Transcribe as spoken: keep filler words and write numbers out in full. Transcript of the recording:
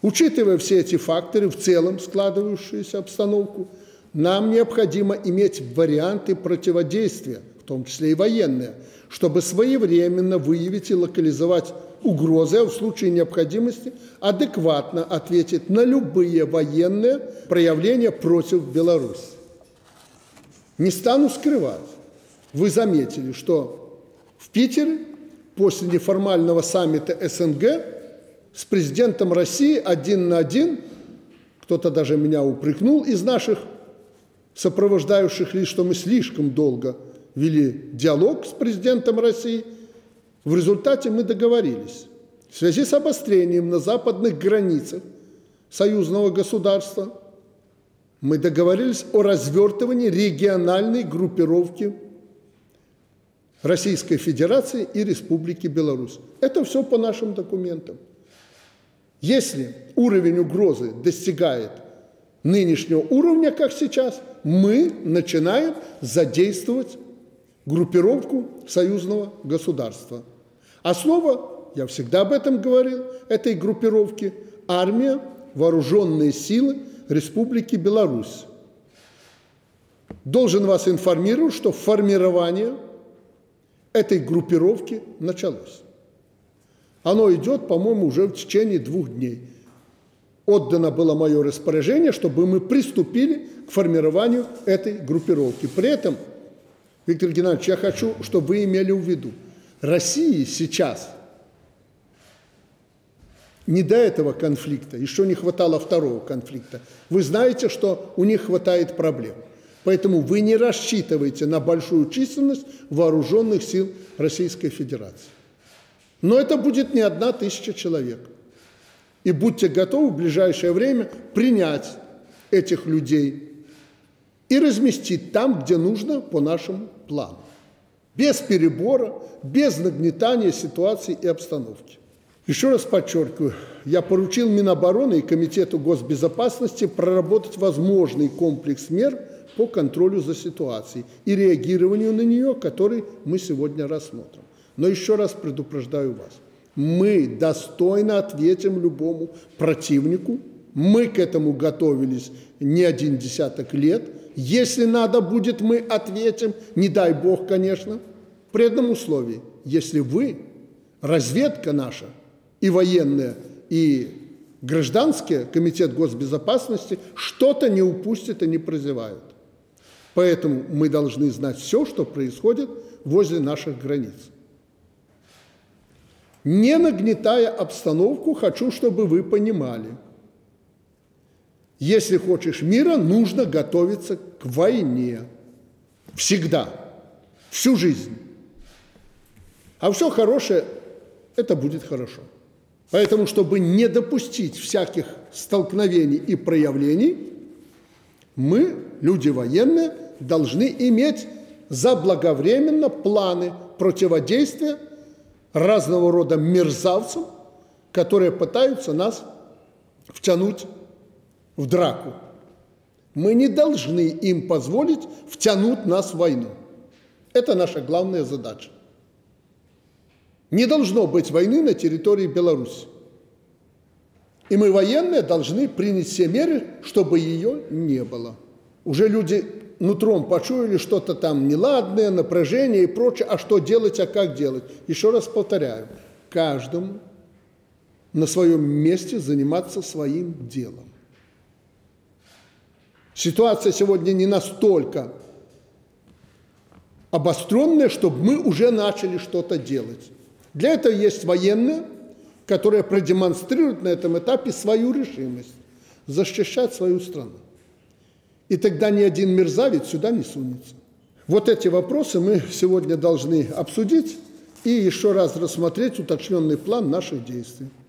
Учитывая все эти факторы, в целом складывающуюся обстановку, нам необходимо иметь варианты противодействия, в том числе и военные, чтобы своевременно выявить и локализовать угрозы, а в случае необходимости адекватно ответить на любые военные проявления против Беларуси. Не стану скрывать, вы заметили, что в Питере после неформального саммита СНГ с президентом России один на один, кто-то даже меня упрекнул из наших сопровождающих лиц, что мы слишком долго вели диалог с президентом России. В результате мы договорились. В связи с обострением на западных границах союзного государства мы договорились о развертывании региональной группировки Российской Федерации и Республики Беларусь. Это все по нашим документам. Если уровень угрозы достигает нынешнего уровня, как сейчас, мы начинаем задействовать группировку союзного государства. Основа, я всегда об этом говорил, этой группировки – армия, вооруженные силы Республики Беларусь. Должен вас информировать, что формирование этой группировки началось. Оно идет, по-моему, уже в течение двух дней. Отдано было мое распоряжение, чтобы мы приступили к формированию этой группировки. При этом, Виктор Геннадьевич, я хочу, чтобы вы имели в виду, России сейчас не до этого конфликта, еще не хватало второго конфликта. Вы знаете, что у них хватает проблем. Поэтому вы не рассчитываете на большую численность вооруженных сил Российской Федерации. Но это будет не одна тысяча человек. И будьте готовы в ближайшее время принять этих людей и разместить там, где нужно, по нашему плану. Без перебора, без нагнетания ситуации и обстановки. Еще раз подчеркиваю, я поручил Минобороны и Комитету госбезопасности проработать возможный комплекс мер по контролю за ситуацией и реагированию на нее, который мы сегодня рассмотрим. Но еще раз предупреждаю вас, мы достойно ответим любому противнику, мы к этому готовились не один десяток лет, если надо будет, мы ответим, не дай бог, конечно, при одном условии, если вы, разведка наша, и военная, и гражданские, Комитет госбезопасности, что-то не упустят и не прозевают. Поэтому мы должны знать все, что происходит возле наших границ. Не нагнетая обстановку, хочу, чтобы вы понимали, если хочешь мира, нужно готовиться к войне. Всегда. Всю жизнь. А все хорошее, это будет хорошо. Поэтому, чтобы не допустить всяких столкновений и проявлений, мы, люди военные, должны иметь заблаговременно планы противодействия разного рода мерзавцам, которые пытаются нас втянуть в драку. Мы не должны им позволить втянуть нас в войну. Это наша главная задача. Не должно быть войны на территории Беларуси. И мы, военные, должны принять все меры, чтобы ее не было. Уже люди нутром почуяли что-то там неладное, напряжение и прочее. А что делать, а как делать? Еще раз повторяю, каждому на своем месте заниматься своим делом. Ситуация сегодня не настолько обостренная, чтобы мы уже начали что-то делать. Для этого есть военные, которые продемонстрируют на этом этапе свою решимость защищать свою страну. И тогда ни один мерзавец сюда не сунется. Вот эти вопросы мы сегодня должны обсудить и еще раз рассмотреть уточненный план наших действий.